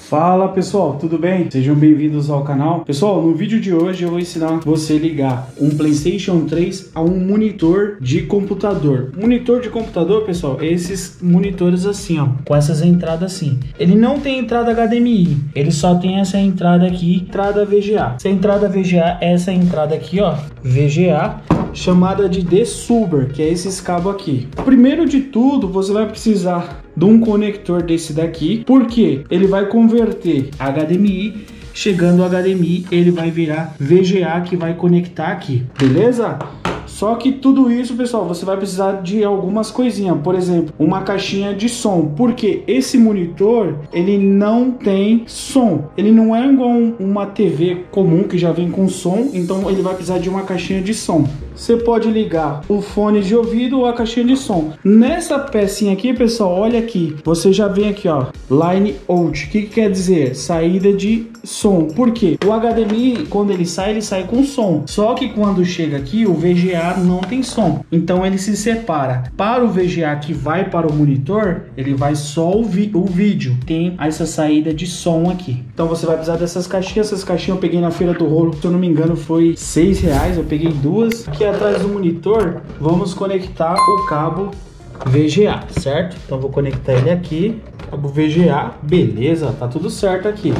Fala pessoal, tudo bem? Sejam bem-vindos ao canal. Pessoal, no vídeo de hoje eu vou ensinar você a ligar um PlayStation 3 a um monitor de computador. Monitor de computador, pessoal, é esses monitores assim, ó, com essas entradas assim. Ele não tem entrada HDMI, ele só tem essa entrada aqui, entrada VGA. Essa entrada VGA é essa entrada aqui, ó, VGA, chamada de D-Subber, que é esses cabos aqui. Primeiro de tudo, você vai precisar de um conector desse daqui, porque ele vai converter HDMI, chegando ao HDMI, ele vai virar VGA que vai conectar aqui, beleza? Só que tudo isso, pessoal, você vai precisar de algumas coisinhas, por exemplo, uma caixinha de som, porque esse monitor, ele não tem som, ele não é igual uma TV comum que já vem com som, então ele vai precisar de uma caixinha de som. Você pode ligar o fone de ouvido ou a caixinha de som. Nessa pecinha aqui, pessoal, olha aqui, você já vem aqui, ó, line out. O que quer dizer? Saída de som. Por quê? O HDMI, quando ele sai com som. Só que quando chega aqui, o VGA não tem som. Então ele se separa. Para o VGA que vai para o monitor, ele vai só o vídeo. Tem essa saída de som aqui. Então você vai precisar dessas caixinhas. Essas caixinhas eu peguei na Feira do Rolo. Se eu não me engano, foi R$6. Eu peguei duas. Aqui atrás do monitor, vamos conectar o cabo VGA, certo? Então vou conectar ele aqui, cabo VGA, beleza, tá tudo certo aqui.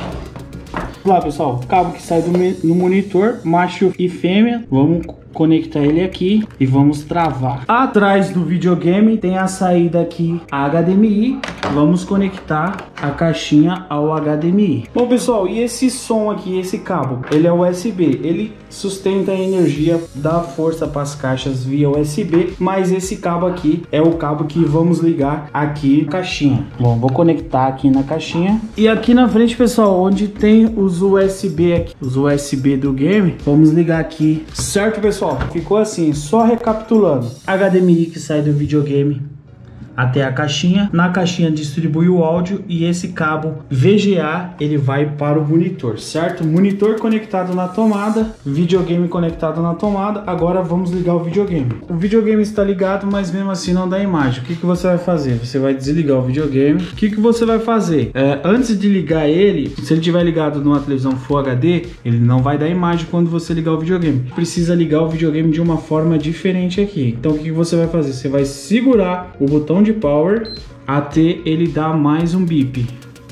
Lá, pessoal, cabo que sai do monitor, macho e fêmea, vamos conectar ele aqui e vamos travar. Atrás do videogame tem a saída aqui HDMI, vamos conectar a caixinha ao HDMI. Bom, pessoal, e esse som aqui, esse cabo, ele é USB, ele sustenta a energia, dá força para as caixas via USB, mas esse cabo aqui é o cabo que vamos ligar aqui na caixinha. Bom, vou conectar aqui na caixinha e aqui na frente, pessoal, onde tem os USB aqui, os USB do game, vamos ligar aqui, certo, pessoal? Ficou assim, só recapitulando: HDMI que sai do videogame até a caixinha, na caixinha distribui o áudio e esse cabo VGA ele vai para o monitor, certo? Monitor conectado na tomada, videogame conectado na tomada. Agora vamos ligar o videogame. O videogame está ligado, mas mesmo assim não dá imagem. O que você vai fazer? Você vai desligar o videogame. O que você vai fazer? Antes de ligar ele, se ele estiver ligado numa televisão Full HD, ele não vai dar imagem quando você ligar o videogame. Precisa ligar o videogame de uma forma diferente aqui. Então o que você vai fazer? Você vai segurar o botão de power até ele dar mais um bip.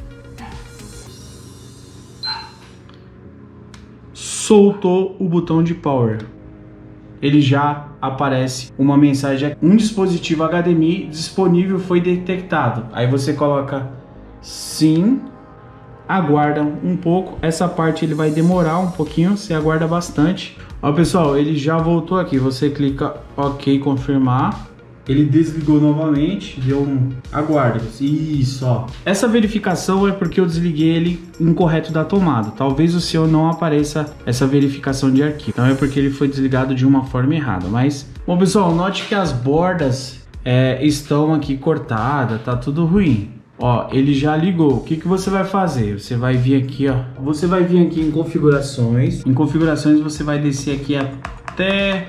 Soltou o botão de power, ele já aparece uma mensagem: um dispositivo HDMI disponível foi detectado. Aí você coloca sim, aguarda um pouco. Essa parte ele vai demorar um pouquinho, você aguarda bastante. Ó, pessoal, ele já voltou aqui, você clica OK, confirmar. Ele desligou novamente, deu um aguarda. Isso, ó. Essa verificação é porque eu desliguei ele incorreto da tomada. Talvez o seu não apareça essa verificação de arquivo. Então é porque ele foi desligado de uma forma errada. Mas, bom, pessoal, note que as bordas estão aqui cortadas, tá tudo ruim. Ó, ele já ligou. O que você vai fazer? Você vai vir aqui, ó. Você vai vir aqui em configurações. Em configurações você vai descer aqui até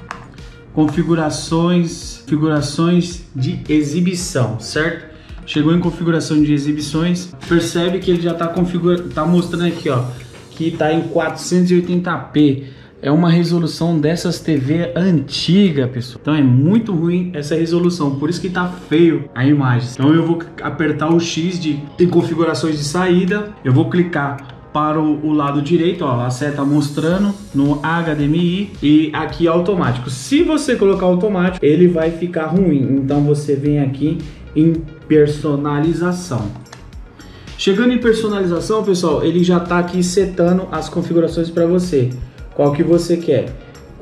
configurações de exibição, certo? Chegou em configuração de exibições, percebe que ele já tá mostrando aqui, ó, que tá em 480p. É uma resolução dessas TV antiga, pessoal. Então é muito ruim essa resolução, por isso que tá feio a imagem. Então eu vou apertar o X em configurações de saída, eu vou clicar para o lado direito, ó, a seta mostrando no HDMI e aqui automático. Se você colocar automático, ele vai ficar ruim. Então você vem aqui em personalização. Chegando em personalização, pessoal, ele já está aqui setando as configurações para você. Qual que você quer?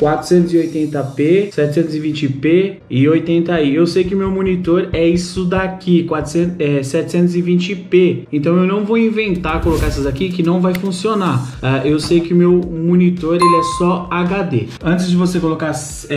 480p, 720p e 80i. Eu sei que meu monitor é isso daqui, 720p. Então eu não vou inventar colocar essas aqui que não vai funcionar. Eu sei que meu monitor ele é só HD. Antes de você colocar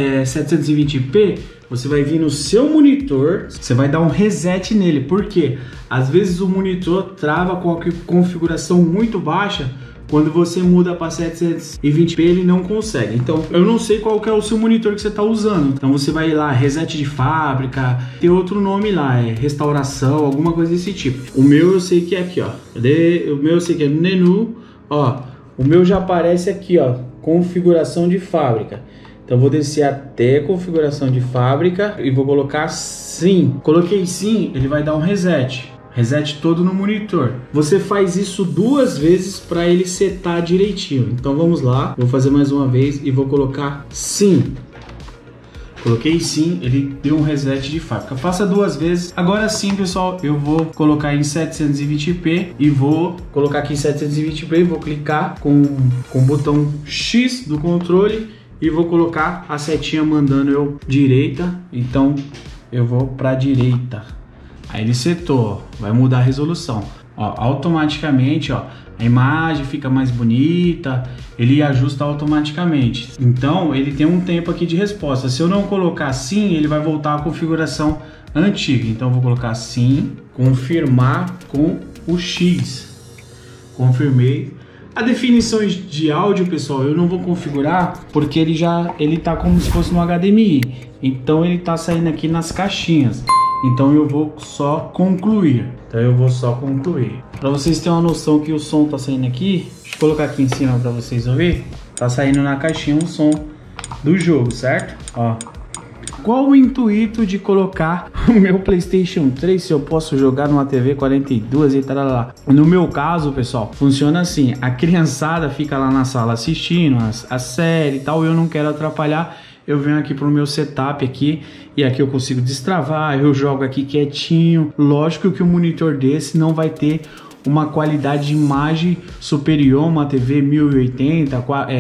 720p, você vai vir no seu monitor, você vai dar um reset nele. Por quê? Às vezes o monitor trava com a configuração muito baixa quando você muda para 720p ele não consegue. Então eu não sei qual que é o seu monitor que você está usando. Então você vai lá, reset de fábrica, tem outro nome lá, é restauração, alguma coisa desse tipo. O meu eu sei que é aqui, ó. O meu eu sei que é no menu, ó. O meu já aparece aqui, ó, configuração de fábrica. Então vou descer até configuração de fábrica e vou colocar sim. Coloquei sim, ele vai dar um reset. Reset todo no monitor. Você faz isso 2 vezes para ele setar direitinho. Então vamos lá, vou fazer mais uma vez e vou colocar sim. Coloquei sim, ele deu um reset de fábrica. Faça 2 vezes. Agora sim, pessoal, eu vou colocar em 720p e vou colocar aqui em 720p e vou clicar com o botão X do controle e vou colocar a setinha mandando eu direita. Então eu vou para direita. Aí ele setou, ó, vai mudar a resolução. Ó, automaticamente, ó, a imagem fica mais bonita, ele ajusta automaticamente. Então ele tem um tempo aqui de resposta. Se eu não colocar sim, ele vai voltar à configuração antiga. Então eu vou colocar sim, confirmar com o X. Confirmei. A definição de áudio, pessoal, eu não vou configurar porque ele tá como se fosse no HDMI. Então ele tá saindo aqui nas caixinhas. Então eu vou só concluir. Para vocês terem uma noção que o som tá saindo aqui, deixa eu colocar aqui em cima para vocês ouvir. Tá saindo na caixinha o som do jogo, certo? Ó. Qual o intuito de colocar o meu PlayStation 3 se eu posso jogar numa TV 42 e tal lá? No meu caso, pessoal, funciona assim. A criançada fica lá na sala assistindo a série e tal, eu não quero atrapalhar. Eu venho aqui pro meu setup aqui e aqui eu consigo destravar, eu jogo aqui quietinho. Lógico que um monitor desse não vai ter uma qualidade de imagem superior a uma TV 1080,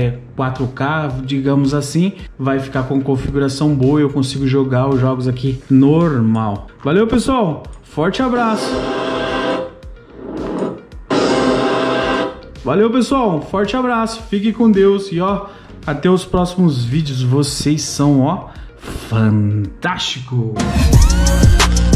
4K, digamos assim. Vai ficar com configuração boa e eu consigo jogar os jogos aqui normal. Valeu, pessoal, forte abraço. Valeu, pessoal, forte abraço, fique com Deus e ó, até os próximos vídeos. Vocês são, ó, fantástico!